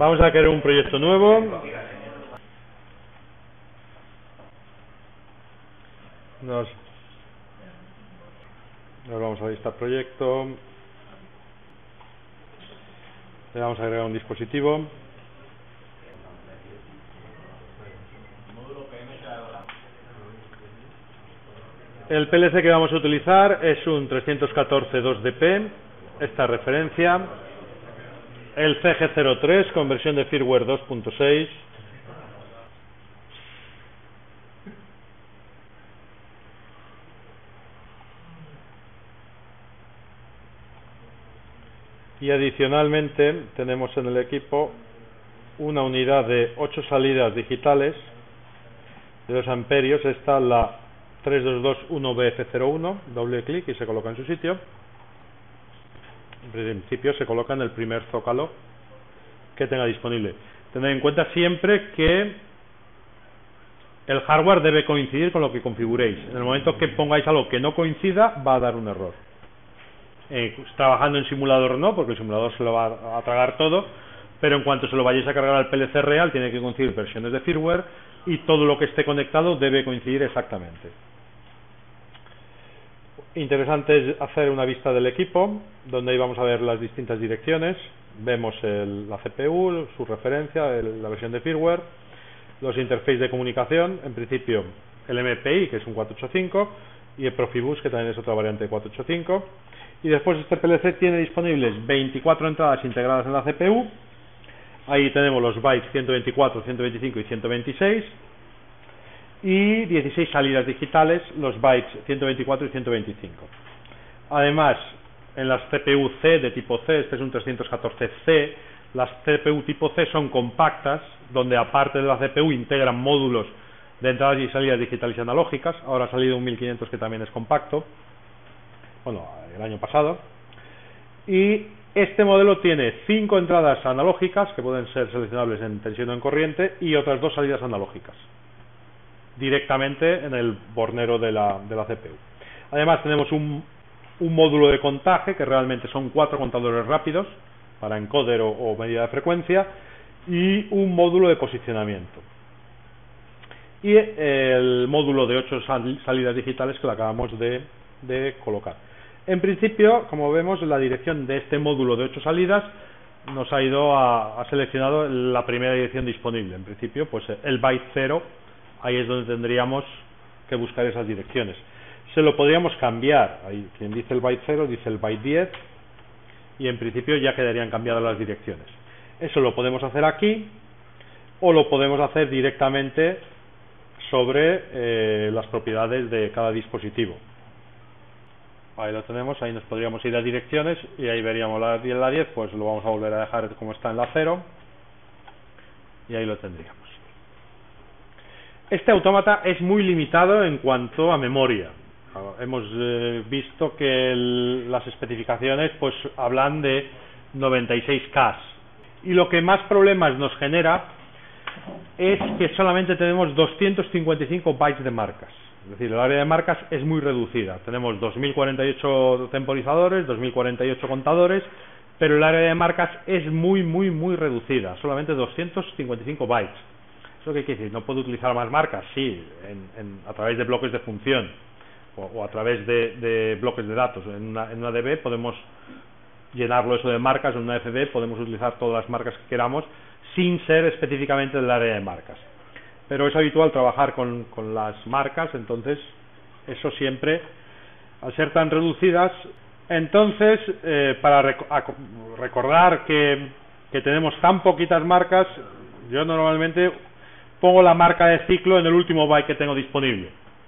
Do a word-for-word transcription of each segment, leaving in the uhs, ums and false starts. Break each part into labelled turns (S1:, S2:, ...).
S1: Vamos a crear un proyecto nuevo. Nos, nos vamos a listar proyecto. Le vamos a agregar un dispositivo. El P L C que vamos a utilizar es un trescientos catorce dos D P, esta referencia, el C G cero tres con versión de firmware dos punto seis, y adicionalmente tenemos en el equipo una unidad de ocho salidas digitales de dos amperios, esta la tres dos dos uno B F cero uno, doble clic y se coloca en su sitio. En principio se coloca en el primer zócalo que tenga disponible. Tened en cuenta siempre que el hardware debe coincidir con lo que configuréis. En el momento que pongáis algo que no coincida, va a dar un error. Eh, pues, trabajando en simulador no, porque el simulador se lo va a tragar todo, pero en cuanto se lo vayáis a cargar al P L C real, tiene que coincidir versiones de firmware y todo lo que esté conectado debe coincidir exactamente. Interesante es hacer una vista del equipo, donde ahí vamos a ver las distintas direcciones. Vemos el, la C P U, su referencia, el, la versión de firmware, los interfaces de comunicación, en principio el M P I, que es un cuatrocientos ochenta y cinco, y el Profibus, que también es otra variante de cuatrocientos ochenta y cinco. Y después este P L C tiene disponibles veinticuatro entradas integradas en la C P U. Ahí tenemos los bytes ciento veinticuatro, ciento veinticinco y ciento veintiséis. Y dieciséis salidas digitales, los bytes ciento veinticuatro y ciento veinticinco. Además, en las C P U C de tipo C, este es un trescientos catorce C, las C P U tipo C son compactas, donde aparte de la C P U integran módulos de entradas y salidas digitales y analógicas. Ahora ha salido un mil quinientos que también es compacto, bueno, el año pasado. Y este modelo tiene cinco entradas analógicas que pueden ser seleccionables en tensión o en corriente y otras dos salidas analógicas directamente en el bornero de la, de la C P U. Además tenemos un, un módulo de contaje, que realmente son cuatro contadores rápidos para encoder o, o medida de frecuencia, y un módulo de posicionamiento, y el módulo de ocho sal, salidas digitales que lo acabamos de, de colocar. En principio, como vemos, la dirección de este módulo de ocho salidas nos ha ido a, a seleccionado la primera dirección disponible. En principio, pues el byte cero, ahí es donde tendríamos que buscar esas direcciones. Se lo podríamos cambiar, ahí quien dice el byte cero dice el byte diez, y en principio ya quedarían cambiadas las direcciones. Eso lo podemos hacer aquí, o lo podemos hacer directamente sobre eh, las propiedades de cada dispositivo. Ahí lo tenemos, ahí nos podríamos ir a direcciones y ahí veríamos la diez, la diez, pues lo vamos a volver a dejar como está en la cero, y ahí lo tendríamos. Este autómata es muy limitado en cuanto a memoria. Hemos eh, visto que el, las especificaciones pues hablan de noventa y seis K. Y lo que más problemas nos genera es que solamente tenemos doscientos cincuenta y cinco bytes de marcas. Es decir, el área de marcas es muy reducida. Tenemos dos mil cuarenta y ocho temporizadores, dos mil cuarenta y ocho contadores, pero el área de marcas es muy, muy, muy reducida. Solamente doscientos cincuenta y cinco bytes. ¿Eso qué quiere decir? ¿No puedo utilizar más marcas? Sí, en, en, a través de bloques de función o, o a través de, de bloques de datos. En una, en una D B podemos llenarlo eso de marcas, en una F B podemos utilizar todas las marcas que queramos sin ser específicamente del área de marcas. Pero es habitual trabajar con, con las marcas, entonces eso siempre, al ser tan reducidas, entonces eh, para rec recordar que, que tenemos tan poquitas marcas, yo normalmente pongo la marca de ciclo en el último byte que tengo disponible,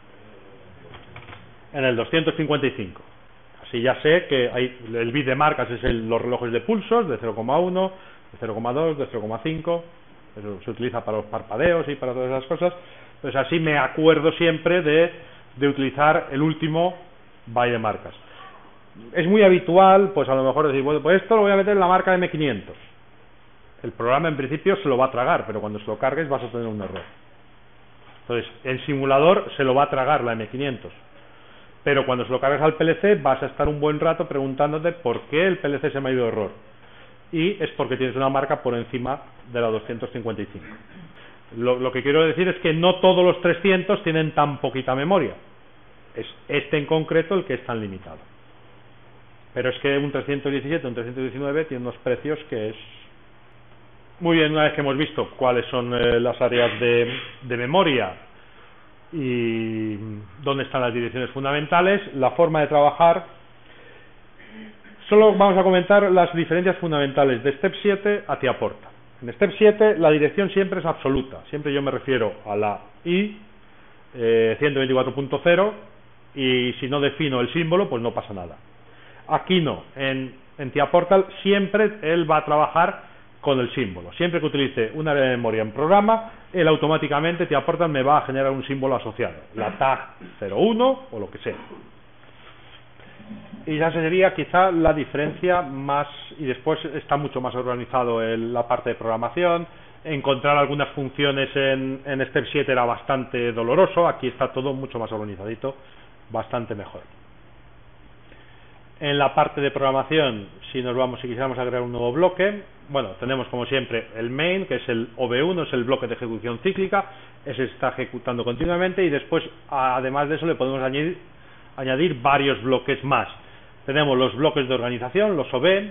S1: en el doscientos cincuenta y cinco. Así ya sé que hay, el bit de marcas es el, los relojes de pulsos de cero coma uno, de cero coma dos, de cero coma cinco. Eso se utiliza para los parpadeos y para todas esas cosas. Pues así me acuerdo siempre de, de utilizar el último byte de marcas. Es muy habitual, pues a lo mejor decir, bueno, pues esto lo voy a meter en la marca de M quinientos. El programa en principio se lo va a tragar, pero cuando se lo cargues vas a tener un error. Entonces, en simulador se lo va a tragar la M quinientos, pero cuando se lo cargues al P L C vas a estar un buen rato preguntándote por qué el P L C se me ha ido error. y es porque tienes una marca por encima de la doscientos cincuenta y cinco. Lo, lo que quiero decir es que no todos los trescientos tienen tan poquita memoria. Es este en concreto el que es tan limitado. Pero es que un trescientos diecisiete, un trescientos diecinueve tiene unos precios que es... Muy bien, una vez que hemos visto cuáles son eh, las áreas de, de memoria y dónde están las direcciones fundamentales, la forma de trabajar, solo vamos a comentar las diferencias fundamentales de Step siete a Tiaporta. En Step siete la dirección siempre es absoluta, siempre yo me refiero a la I eh, ciento veinticuatro punto cero, y si no defino el símbolo pues no pasa nada. Aquí no, en, en Tiaportal siempre él va a trabajar con el símbolo. Siempre que utilice un área de memoria en programa, él automáticamente Tiaportal me va a generar un símbolo asociado, la tag cero uno o lo que sea. Y ya sería quizá la diferencia más, y después está mucho más organizado en la parte de programación. Encontrar algunas funciones en, en Step siete era bastante doloroso, aquí está todo mucho más organizadito, bastante mejor. En la parte de programación, si nos vamos, si quisiéramos agregar un nuevo bloque, bueno, tenemos como siempre el main, que es el O B uno, es el bloque de ejecución cíclica, ese está ejecutando continuamente, y después, además de eso, le podemos añadir, añadir varios bloques más. Tenemos los bloques de organización, los O B.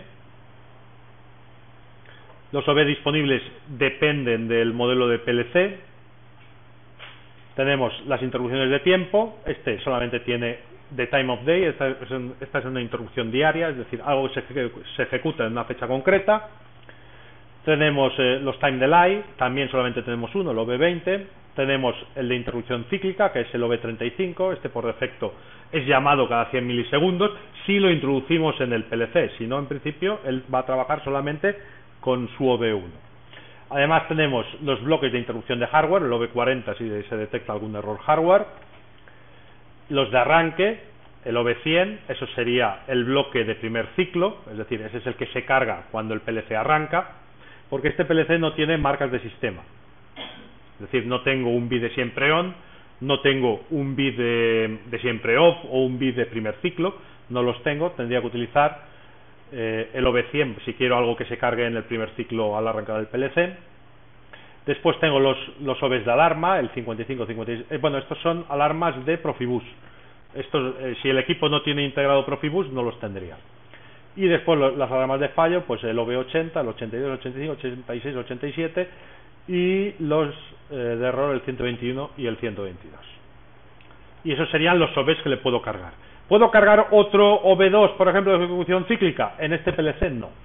S1: Los O B disponibles dependen del modelo de P L C. Tenemos las interrupciones de tiempo, este solamente tiene the time of day, esta es, un, esta es una interrupción diaria, es decir, algo que se, se ejecuta en una fecha concreta. Tenemos eh, los time delay, también solamente tenemos uno, el O B veinte. Tenemos el de interrupción cíclica, que es el O B treinta y cinco, este por defecto es llamado cada cien milisegundos si lo introducimos en el P L C, si no, en principio él va a trabajar solamente con su O B uno. Además tenemos los bloques de interrupción de hardware, el O B cuarenta si se detecta algún error hardware. Los de arranque, el O B cien, eso sería el bloque de primer ciclo, es decir, ese es el que se carga cuando el P L C arranca, porque este P L C no tiene marcas de sistema. Es decir, no tengo un bit de siempre on, no tengo un bit de, de siempre off o un bit de primer ciclo, no los tengo, tendría que utilizar eh, el O B cien si quiero algo que se cargue en el primer ciclo al arrancar del P L C. Después tengo los, los O Bs de alarma, el cincuenta y cinco, cincuenta y seis, eh, bueno, estos son alarmas de Profibus. Estos, eh, si el equipo no tiene integrado Profibus, no los tendría. Y después lo, las alarmas de fallo, pues el O B ochenta, el ochenta y dos, el ochenta y cinco, el ochenta y seis, el ochenta y siete, y los eh, de error, el ciento veintiuno y el ciento veintidós. Y esos serían los O Bs que le puedo cargar. ¿Puedo cargar otro O B dos, por ejemplo, de ejecución cíclica? En este P L C no.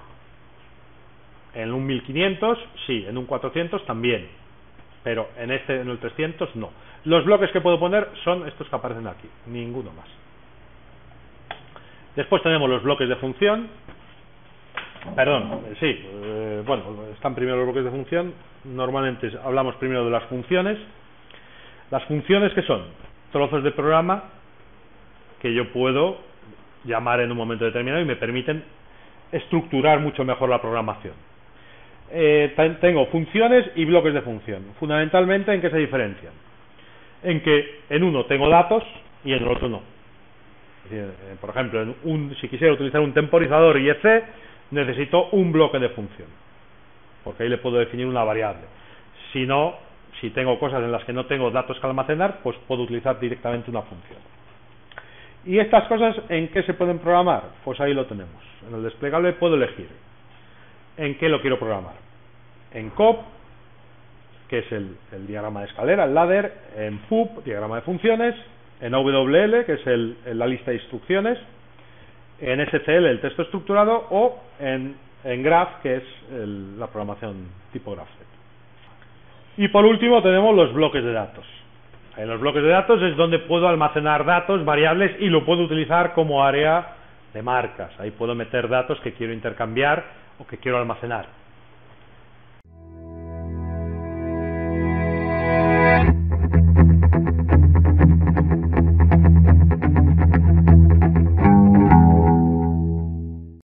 S1: En un mil quinientos sí, en un cuatrocientos también, pero en este, en el trescientos no. Los bloques que puedo poner son estos que aparecen aquí, ninguno más. Después tenemos los bloques de función. Perdón, sí, eh, bueno, están primero los bloques de función. Normalmente hablamos primero de las funciones. Las funciones, que son trozos de programa que yo puedo llamar en un momento determinado y me permiten estructurar mucho mejor la programación. Eh, tengo funciones y bloques de función. Fundamentalmente, ¿en qué se diferencian? En que en uno tengo datos y en el otro no. Es decir, eh, por ejemplo, en un, si quisiera utilizar un temporizador I E C, necesito un bloque de función, porque ahí le puedo definir una variable. Si no, si tengo cosas en las que no tengo datos que almacenar, pues puedo utilizar directamente una función. ¿Y estas cosas en qué se pueden programar? Pues ahí lo tenemos. En el desplegable puedo elegir en qué lo quiero programar. En C O P, que es el, el diagrama de escalera, el ladder. En F U P, diagrama de funciones. En O W L, que es el, la lista de instrucciones. En S C L, el texto estructurado. O en, en Graph, que es el, la programación tipo GraphSet. Y por último tenemos los bloques de datos. En los bloques de datos es donde puedo almacenar datos, variables, y lo puedo utilizar como área de marcas. Ahí puedo meter datos que quiero intercambiar o que quiero almacenar.